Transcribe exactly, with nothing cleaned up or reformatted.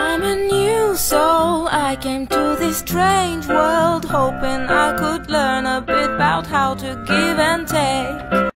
I'm a new soul, I came to this strange world hoping I could learn a bit about how to give and take.